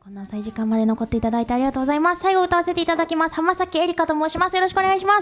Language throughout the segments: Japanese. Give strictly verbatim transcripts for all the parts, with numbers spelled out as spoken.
こんな遅い時間まで残っていただいてありがとうございます。最後歌わせていただきます。浜崎えりかと申します。よろしくお願いします。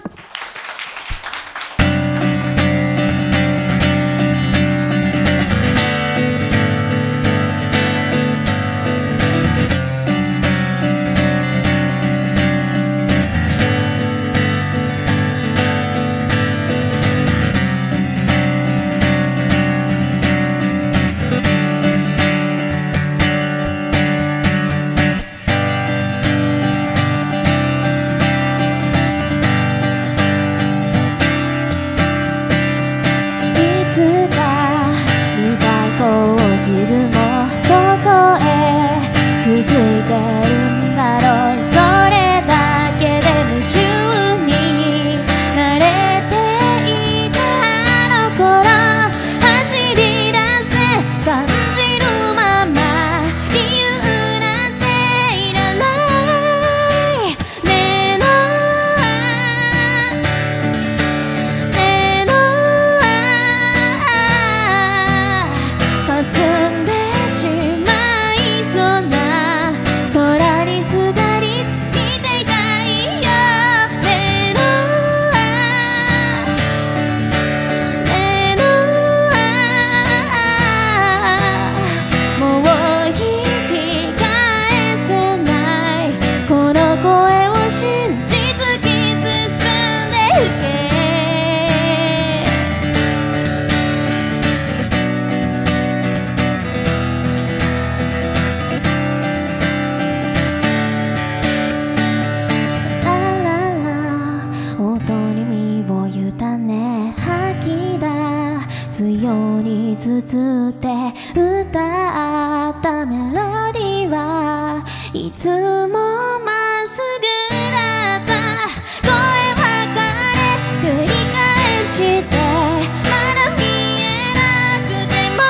綴って歌ったメロディーはいつもまっすぐだった。声は枯れ繰り返してまだ見えなくても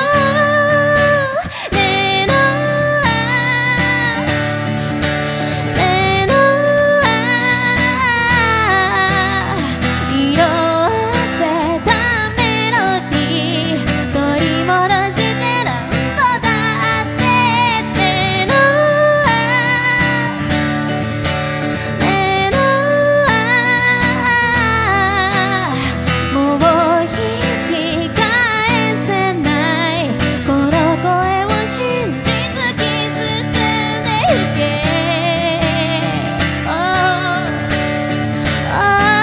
ねのねの色あせたメロディー戻して何度だってねのねのもう引き返せないこの声を信じ突き進んでゆけ Oh, oh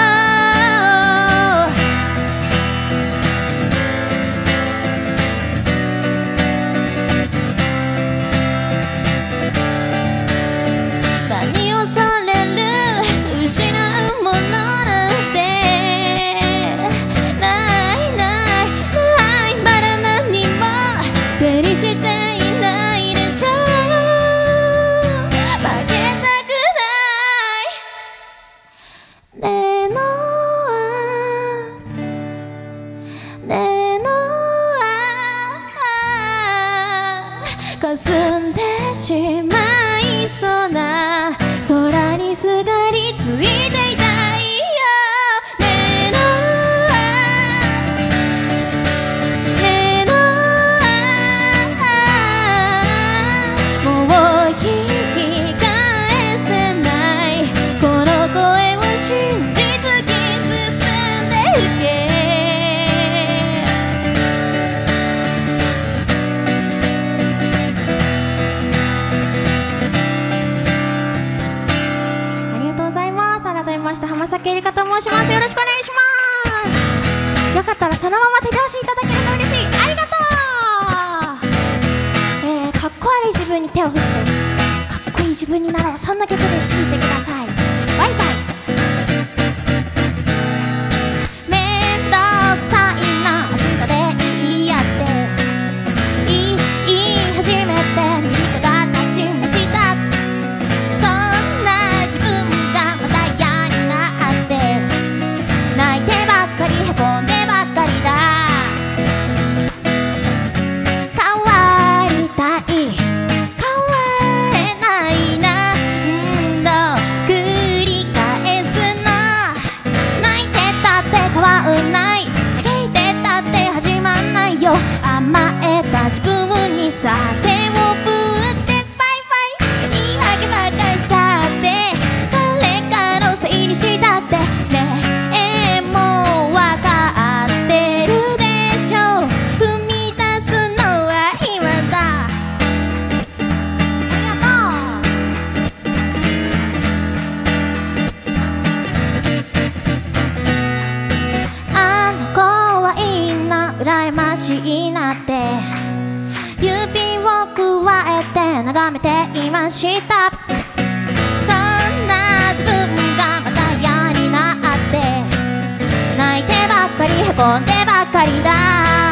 何を恐れる失うものなんてないないないまだ何も手にしていないでしょ。負けたくないねのねの霞んでしまいそうな空にすがりついていたいよねのねのもう引き返せないこの声を信じ突き進んでゆけ。浜崎えりかと申します。よろしくお願いします。よかったらそのまま手拍子いただけると嬉しい。ありがとう。えー、かっこ悪い自分に手を振ってかっこいい自分になろう、そんな曲です。聴いてください。バイバイ。めんどくさいな明日でいいやって言い言い始めて右手が立ちました。そんな自分がまた嫌になって泣いてばっかりへこんでばっかりだ。変わりたい変われない何度繰り返すの。泣いてたって変わんない、嘆いてたって始まんないよ。甘えた自分にさ手を振ってバイバイ。 しいなって指をくわえて眺めていました。そんな自分がまた嫌になって泣いてばっかりへこんでばっかりだ。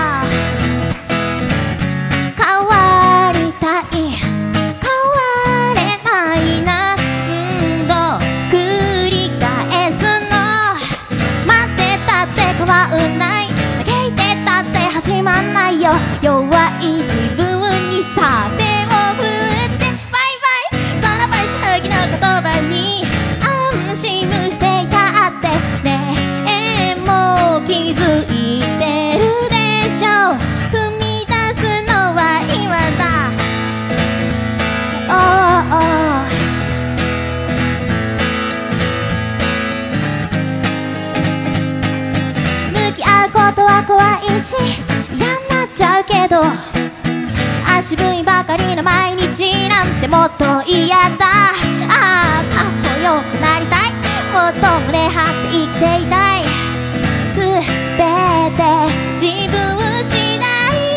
変わりたい変われない何度繰り返すの。待ってたって変わんない嘆いてたって始まんないよ。弱い自分にさ手を振ってバイバイ。その場しのぎの言葉に安心していたってねえもう気づいてるでしょ。踏み出すのは今だ。oh, oh. 向き合うことは怖いし嫌になっちゃうけど足踏みばかりの毎日なんてもっと嫌だ。ああかっこよくなりたいもっと胸張って生きていたい。すべて自分次第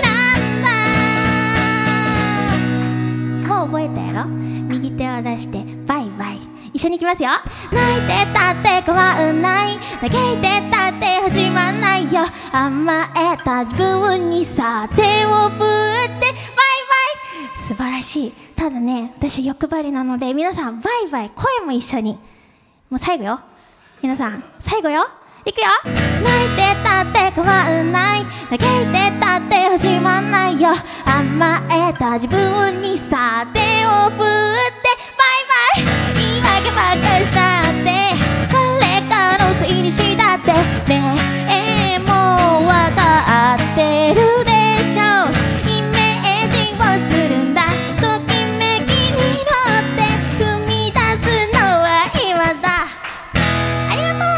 なんだ。もう覚えたやろ。右手を出してバイバイ。一緒に行きますよ。泣いてたって変わんない嘆いてたって始まんないよ。甘えた自分にさ手を振ってバイバイ。素晴らしい。ただね私は欲張りなので皆さんバイバイ声も一緒に。もう最後よ皆さん最後よいくよ。泣いてたって変わんない嘆いてたって始まんないよ。甘えた自分にさ手を振ってバイバイ。言い訳ばっかりしたって誰かのせいにしたってねえもうわかってるでしょ。イメージをするんだときめきに乗って踏み出すのは今だ。ありがとう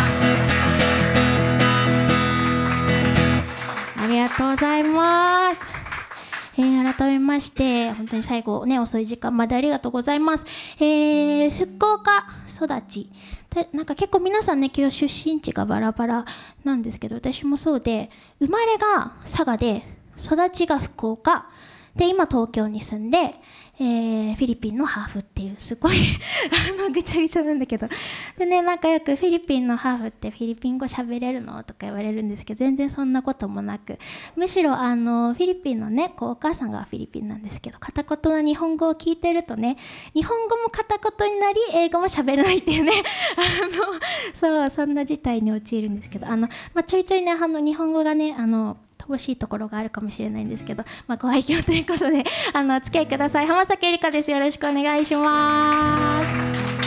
ありがとうございます。えー、改めまして本当に最後ね遅い時間までありがとうございます。えー、福岡育ちでなんか結構皆さんね今日出身地がバラバラなんですけど私もそうで生まれが佐賀で育ちが福岡で今東京に住んで、えー、フィリピンのハーフっていうすごいあのぐちゃぐちゃなんだけどでねなんかよくフィリピンのハーフってフィリピン語喋れるのとか言われるんですけど全然そんなこともなくむしろあのフィリピンのねこうお母さんがフィリピンなんですけど片言の日本語を聞いてるとね日本語も片言になり英語も喋れないっていうねあのそうそんな事態に陥るんですけどあの、まあ、ちょいちょいねあの日本語がねあの乏しいところがあるかもしれないんですけど、まあ、ご愛嬌ということであのお付き合いください。浜崎えりかです。よろしくお願いします。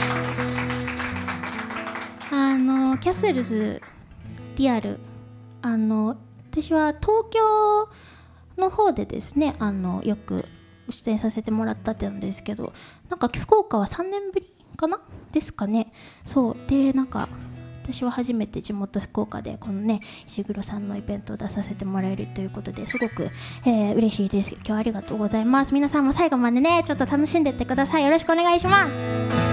あのキャスルズリアルあの私は東京の方でですねあのよく出演させてもらったってなんですけどなんか福岡はさんねんぶりかなですかね。そうでなんか私は初めて地元福岡でこのね石黒さんのイベントを出させてもらえるということですごく、えー、嬉しいです。今日はありがとうございます。皆さんも最後までねちょっと楽しんでいってください。よろしくお願いします。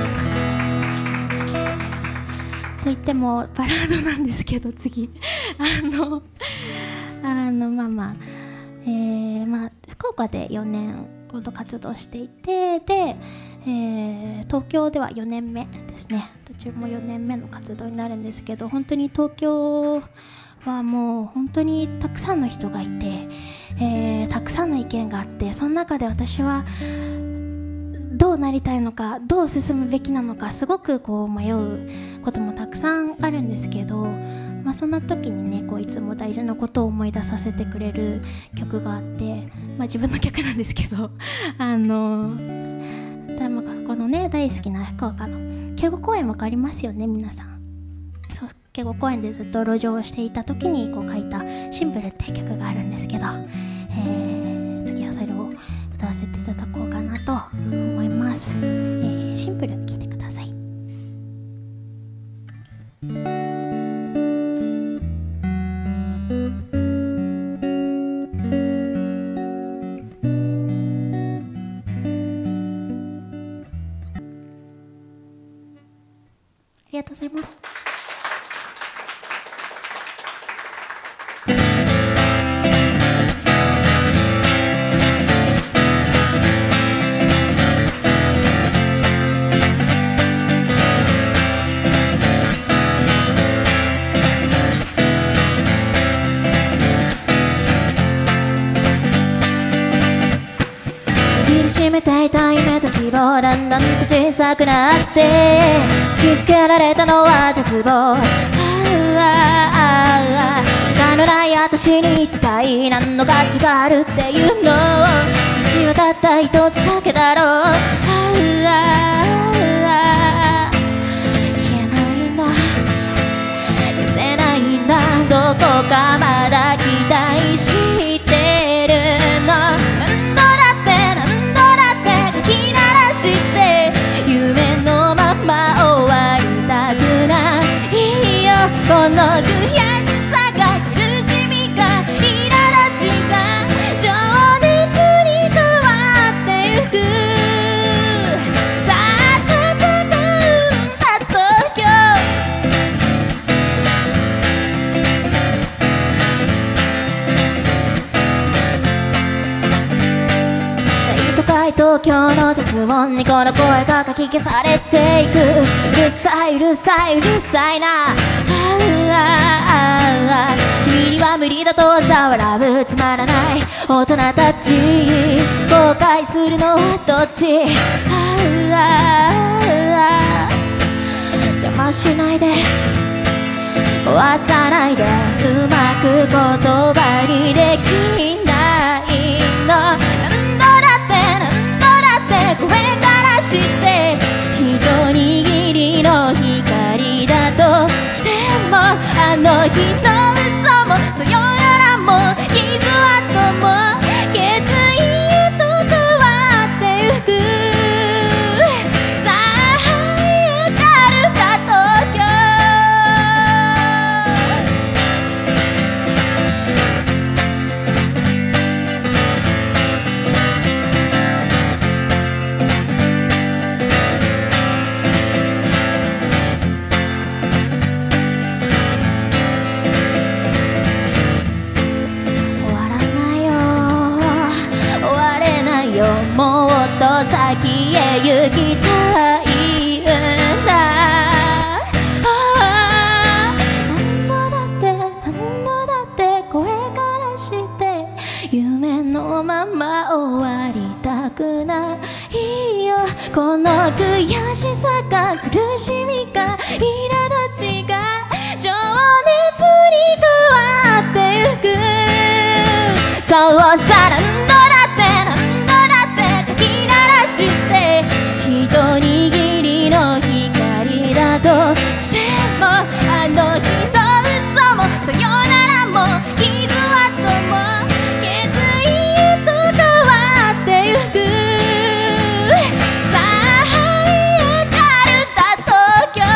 といってもバラードなんですけど次あのあのまあまあえー、まあ福岡でよねんほど活動していてで、えー、東京ではよねんめですね。途中もよねんめの活動になるんですけど本当に東京はもう本当にたくさんの人がいて、えー、たくさんの意見があってその中で私はどうなりたいのかどう進むべきなのかすごくこう迷うこともたくさんあるんですけど、まあ、そんな時にねこういつも大事なことを思い出させてくれる曲があって、まあ、自分の曲なんですけどあのこのね大好きな福岡の警護公園わかりますよね皆さん。そう警護公園でずっと路上をしていた時にこう書いた「シンプル」っていう曲があるんですけど、えー、次はそれを歌わせていただこうかなと思います。えー、シンプル聴いてください。ありがとうございます。 めていた夢と希望だんだんと小さくなって突きつけられたのは絶望。他のない私に一体何の価値があるっていうの。私はたった一つだけだろう。消えないんだ、消せないんだ、どこかまだ期待してるの。何度だって何度だってかき鳴らして夢のまま終わりたくないよ。この悔しさが苦しみが苛立ちが情熱に変わってゆく。さあ戦うんだ東京。大都会東京の雑音にこの声がかき消されていく。うるさいうるさいうるさいな。君には無理だと笑うつまらない大人たち。後悔するのはどっち。邪魔しないで壊さないで、うまく言葉にできないの。何度だって何度だって声からして一握りの光だとしても、あの日の嘘もさよならも傷跡も決意へと変わってゆく。さあ這い上がるか東京。もっと先へ行きたいんだ。何度だって何度だって声からして夢のまま終わりたくないよ。この悔しさが苦しみが苛立ちが情熱に変わってゆく。そうさ何度だって何度だってかき鳴らして一握りの光だとしても、あの日の嘘もさよならも傷跡も決意へと変わってゆく。さあ這い上がるだ東京。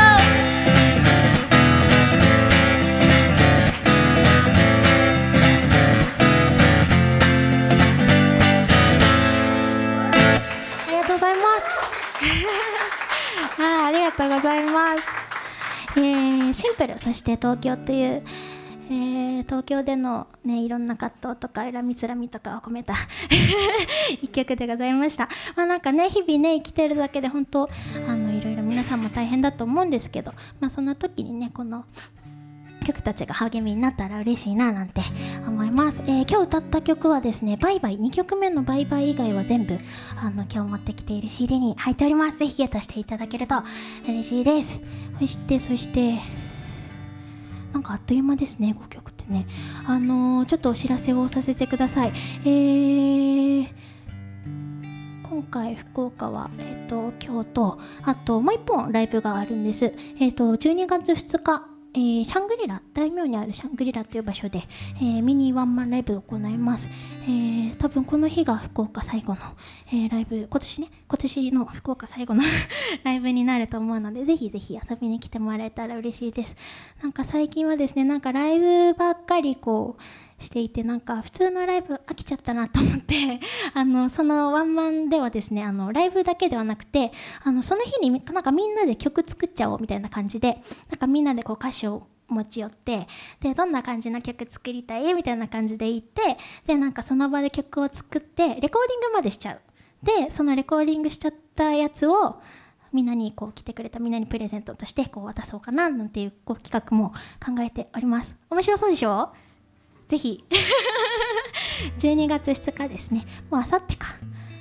ありがとうございますはい、ありがとうございます。えー、シンプル、そして東京という、えー、東京での、ね、いろんな葛藤とか恨みつらみとかを込めた一曲でございました。まあ、なんかね、日々ね生きてるだけで本当あのいろいろ皆さんも大変だと思うんですけど、まあ、そんな時にねこの曲たちが励みになったら嬉しいななんて思います。えー、今日歌った曲はですね、バイバイにきょくめのバイバイ以外は全部あの今日持ってきている シーディー に入っております。ぜひゲットしていただけると嬉しいです。そしてそしてなんかあっという間ですね、ごきょくってね。あのー、ちょっとお知らせをさせてください。えー今回福岡は、えー、と今日とあともう一本ライブがあるんです。えー、とじゅうにがつふつか、えー、シャングリラ、大名にあるシャングリラという場所で、えー、ミニワンマンライブを行います。えー、多分この日が福岡最後の、えー、ライブ、今年ね、今年の福岡最後のライブになると思うので、ぜひぜひ遊びに来てもらえたら嬉しいです。なんか最近はですね、なんかライブばっかりこうしていて、なんか普通のライブ飽きちゃったなと思ってあのそのワンマンではですね、あのライブだけではなくて、あのその日になんかみんなで曲作っちゃおうみたいな感じで、なんかみんなでこう歌詞を持ち寄って、でどんな感じの曲作りたいみたいな感じで言って、でなんかその場で曲を作ってレコーディングまでしちゃう。でそのレコーディングしちゃったやつをみんなにこう来てくれたみんなにプレゼントとしてこう渡そうかななんていうこう企画も考えております。面白そうでしょ？ぜひじゅうにがつふつかですね、もうあさってか、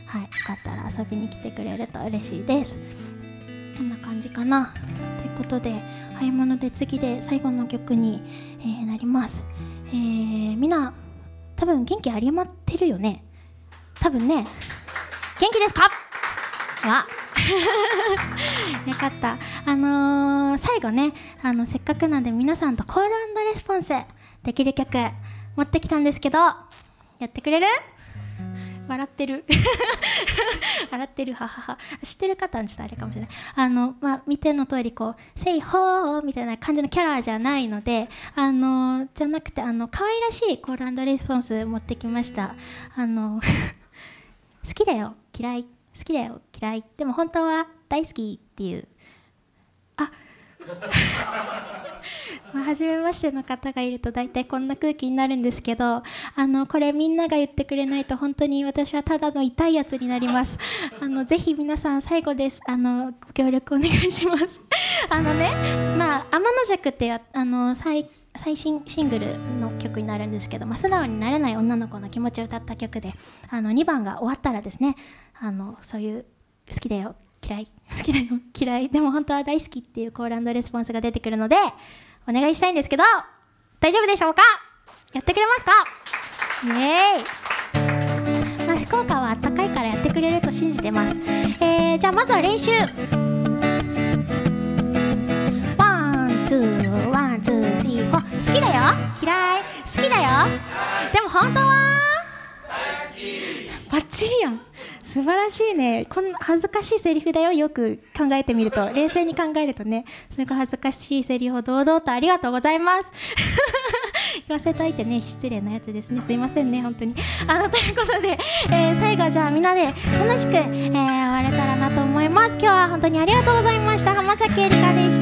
はい、よかったら遊びに来てくれると嬉しいです。こんな感じかな。ということで早いもので次で最後の曲に、えー、なります。えー、みんな多分元気ありまってるよね。多分ね、元気ですか？わよかった。あのー、最後ね、あのせっかくなんで皆さんとコール&レスポンスできる曲持ってきたんですけど、やってくれる？笑ってる笑ってる、ははは。知ってる方はちょっとあれかもしれない。あの、まあ、見ての通りこう「セイホー」みたいな感じのキャラじゃないので、あのじゃなくて、あの可愛らしいコール&レスポンス持ってきました。あの好きだよ嫌い、好きだよ嫌い、でも本当は大好きっていう、あまあ初めましての方がいると大体こんな空気になるんですけど、あのこれみんなが言ってくれないと本当に私はただの痛いやつになります。あのぜひ皆さん最後です、あのご協力お願いしますあのね、まあ天の弱ってあの最最新シングルの曲になるんですけど、まあ、素直になれない女の子の気持ちを歌った曲で、あのにばんが終わったらですね、あのそういう好きだよ嫌い、好きだよ嫌い、でも本当は大好きっていうコール&レスポンスが出てくるのでお願いしたいんですけど、大丈夫でしょうか？やってくれますか？イエーイ、まあ、福岡はあったかいからやってくれると信じてます。えー、じゃあまずは練習。ワンツーワンツースリーフォー。好きだよ嫌い、好きだよ、でも本当は大好き。バッチリやん、素晴らしいね。こんな恥ずかしいセリフだよ。よく考えてみると、冷静に考えるとね、それが恥ずかしいセリフを堂々とありがとうございます言わせといてね、失礼なやつですね、すいませんね本当に。あのということで、えー、最後はじゃあみんなで楽しく、えー、終われたらなと思います。今日は本当にありがとうございました。浜崎えりかでした。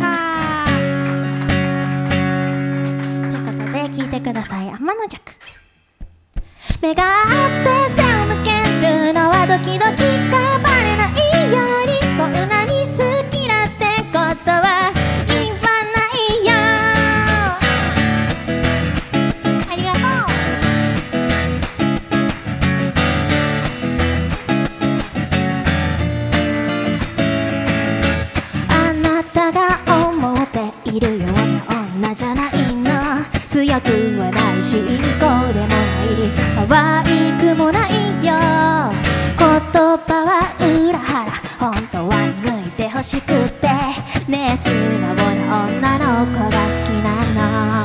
ということで聴いてください。天の弱。目が合って背を向けるのはドキドキがバレないように、こんなに好きだってことは言わないよ。ありがとう。あなたが思っているような女じゃないの。強くはないしインコでもない可愛くもないよ。言葉は裏腹、本当は抜いてほしくてね。素直な女の子が好きなの。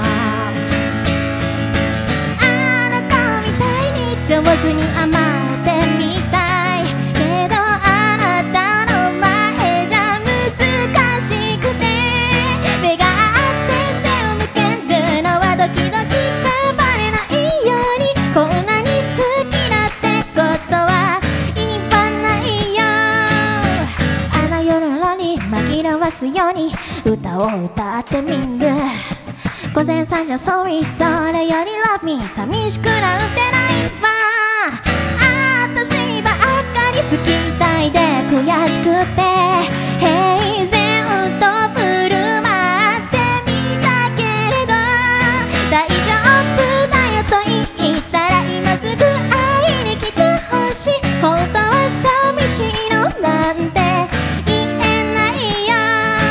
あの子みたいに上手に甘えてみたいけど、あなたの前じゃ難しくて、目が合って背を向けるのはドキドキがバレないように、こんなに好きだってことは言わないよ。あの夜に紛らわすように歌を歌ってみる。午前さんじゃそうい、それより Love me 寂しくなんてないわ。あたしばっかり好きみたいで悔しくて平然と振る舞ってみたけれど、大丈夫だよと言ったら今すぐ会いに来てほしい。本当は寂しいのなんて言えないよ。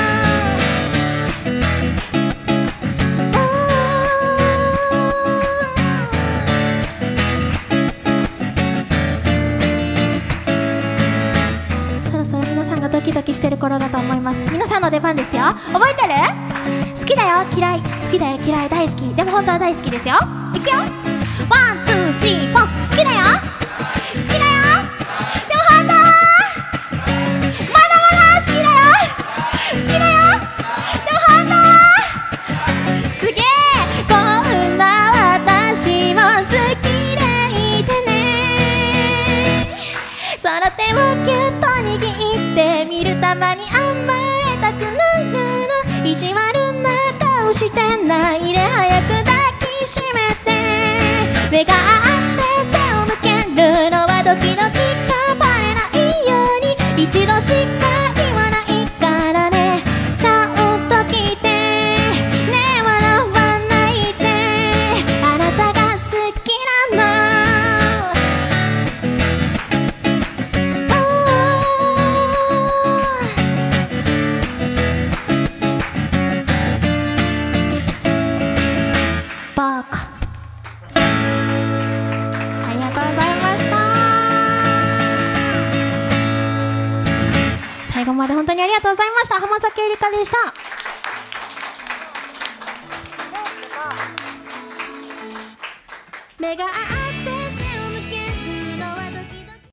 そろそろ皆さんがドキドキしてる頃だと思います。皆さんの出番ですよ。覚えてる？好きだよ嫌い、好きだよ嫌い大好き、でも本当は大好きですよ。いくよ、ワンツースリーフォー。好きだよ好きだよ、でも本当はまだまだ好きだよ好きだよ、でも本当はすげえ、こんな私も好きでいてね。その手をキュッと握ってみる、たまに甘えたくなるの。意地悪な顔してないで早く抱きしめて。目が合って背を向けるのはドキドキがバレないように、一度しか言わないからね。ちゃんと聞いてね、笑わないで、あなたが好きなの。 最後まで本当にありがとうございました。浜崎えりかでした。目が合って背を向けるのはドキドキ。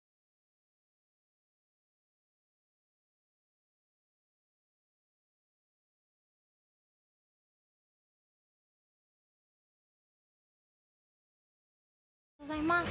ございます。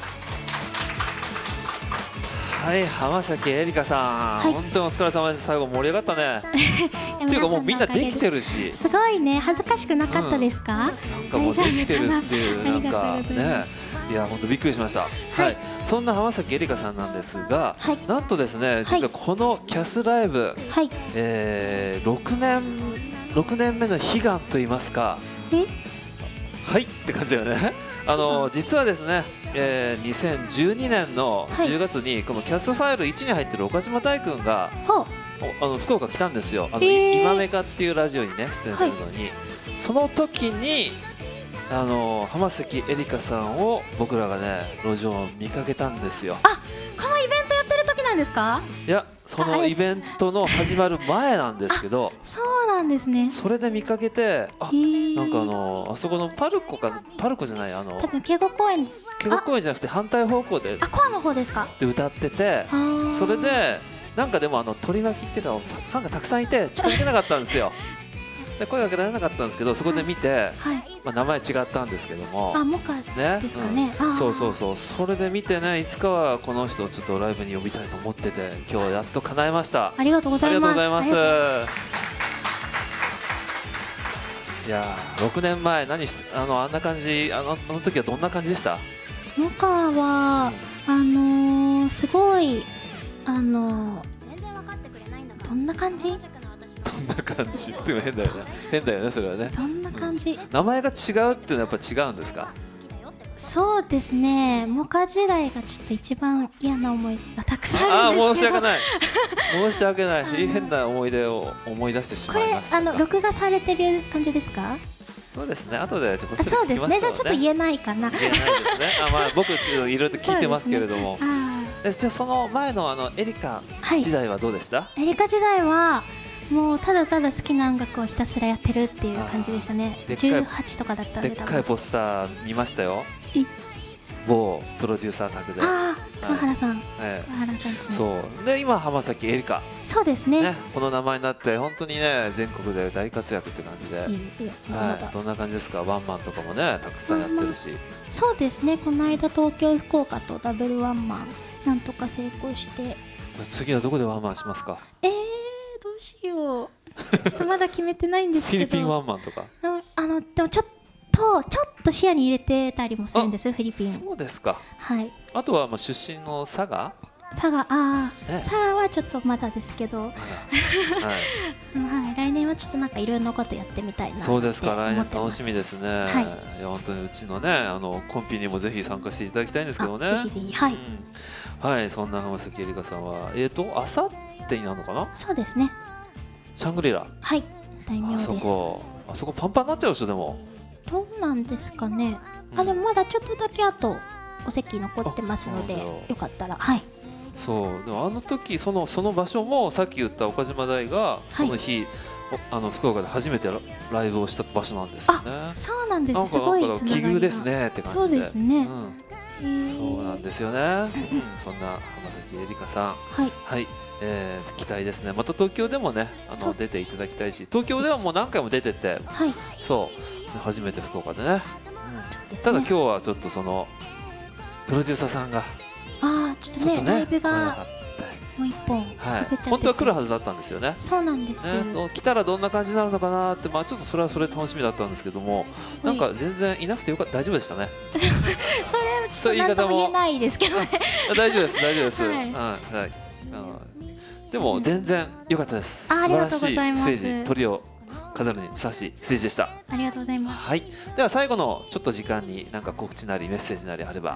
はい、浜崎えりかさん、はい、本当にお疲れ様でした。最後盛り上がったね。っていうかもうみんなできてるし。 すごいね、恥ずかしくなかったですか？うん、 なんかもうできてるっていうなんかね、いや本当びっくりしました。はい、はい、そんな浜崎えりかさんなんですが、はい、なんとですね、実はこのキャスライブ、はい、えー、ろくねんろくねんめの悲願と言いますか。え？はいって感じだよね。あの実はですね、えー、にせんじゅうにねんのじゅうがつにこのキャスファイルいちに入ってる岡島大君が、はい、あの福岡来たんですよ。あの、えー、今メカっていうラジオにね出演するのに、はい、その時にあの浜崎えりかさんを僕らがね路上を見かけたんですよ。あ、 このイベントやってる時なんですか？ いや、そのイベントの始まる前なんですけど、 そうなんですね。 それで見かけて、あ、なんかあのあそこのパルコかパルコじゃない、あの多分警護公園、 警護公園じゃなくて反対方向で、 あ、コアの方ですか？ で歌ってて、それでなんかでもあの取り巻きっていうかファンがたくさんいて近づけなかったんですよ。で声かけられなかったんですけど、そこで見て、はい、まあ名前違ったんですけども、 あ、モカですかね。 うん、そうそうそう、それで見てね、いつかはこの人をちょっとライブに呼びたいと思ってて、今日やっと叶えました。 ありがとうございます。 ありがとうございます。いやー、ろくねんまえ何してあのあんな感じ、あのあの時はどんな感じでした？ モカは、うん、あのー、すごいあのー、どんな感じ？ どんな感じって変だよね。変だよね、それはね。 どんな感じ？ うん、名前が違うっていうのはやっぱ違うんですか？ そうですね。モカ時代がちょっと一番嫌な思いがたくさんあるんですけど。ああ、申し訳ない。申し訳ない。変な思い出を思い出してしまいました。これあの録画されてる感じですか？ そうですね。後でちょっとそうですね。じゃあちょっと言えないかな。 言えないですね。あ、まあ僕ちょっといろいろと聞いてますけれども。え、じゃあその前のあのエリカ時代はどうでした？ エリカ時代はもうただただ好きな音楽をひたすらやってるっていう感じでしたね。じゅうはちとかだったんで。 でっかいポスター見ましたよ。某プロデューサー宅で。 ああ、桑原さん。桑原さん。 そうで今浜崎えりか。 そうですね。 この名前になって本当にね全国で大活躍って感じで。はい。どんな感じですか？ワンマンとかもねたくさんやってるし。 そうですね。この間東京福岡とダブルワンマンなんとか成功して。 次はどこでワンマンしますか？ ええ、どうしよう。ちょっとまだ決めてないんですけど。 フィリピンワンマンとか。 あのでもちょっとちょっと視野に入れてたりもするんです。フィリピン。 そうですか。 はい。 あとはまあ出身の佐賀。 佐賀、ああ、佐賀はちょっとまだですけど。はい。来年はちょっとなんかいろんなことやってみたいな。 そうですか。来年楽しみですね。はい。いや本当にうちのねあのコンピにもぜひ参加していただきたいんですけどね。 ぜひぜひ、はい。 はい、そんな浜崎えりかさんはえっとあさってになるのかな。 そうですね。 シャングリラ。 はい。大名です。 あそこあそこパンパンになっちゃうでしょでも。 どうなんですかね。あ、でもまだちょっとだけあとお席残ってますので、よかったら、はい。 そう、でもあの時そのその場所もさっき言った岡島大がその日、あの福岡で初めてライブをした場所なんですよね。 あ、そうなんです。すごい奇遇ですねって感じで。 そうですね。 そうなんですよね。そんな浜崎えりかさん、はい。えー、期待ですね。また東京でもねあの出ていただきたいし、東京ではもう何回も出てて、はい、そう初めて福岡でね、うん、ただ今日はちょっとそのプロデューサーさんがあちょっとね、ねライブがもう一本、 はい、本当は来るはずだったんですよね。 そうなんです、ね、 来たらどんな感じになるのかなって、まあ、ちょっとそれはそれ楽しみだったんですけども、なんか全然いなくてよかった、大丈夫でしたね。 それはちょっと何とも言えないですけどね。 大丈夫です大丈夫です、はい、はいでも全然良かったです。素晴らしいステージ、トリを飾るにふさわしいステージでした。 ありがとうございます。 はい。では最後のちょっと時間に何か告知なりメッセージなりあれば。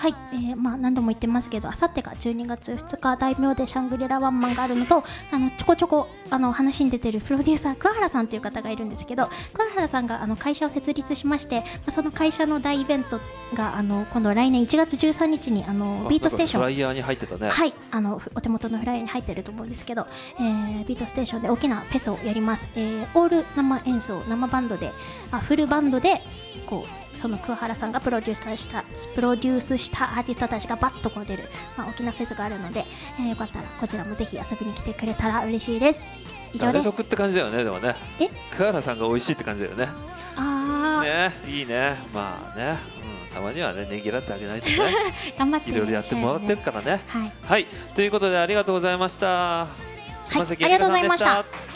はい、えー、まあ何度も言ってますけど、あさってがじゅうにがつふつか大名でシャングリラワンマンがあるのと、あのちょこちょこあの話に出てるプロデューサー桑原さんという方がいるんですけど、桑原さんがあの会社を設立しまして、まあ、その会社の大イベントがあの今度来年いちがつじゅうさんにちにあのビートステーション、 フライヤーに入ってたね。 はい、あのお手元のフライヤーに入ってると思うんですけど、えー、ビートステーションで大きなフェスをやります。えー、オール生演奏、生バンドで、あフルバンドでこうその桑原さんがプロデュースしたプロデュースしたアーティストたちがバッとこう出る、まあ、大きなフェスがあるので、えー、よかったらこちらもぜひ遊びに来てくれたら嬉しいです。以上です。 食べ得って感じだよね。でもね、え桑原さんが美味しいって感じだよね。ああね、いいね。まあね、うん、たまにはねねぎらってあげないとね頑張っていろいろやってもらってるからね。 はい、 はい、ということでありがとうございました。 はい、ありがとうございました。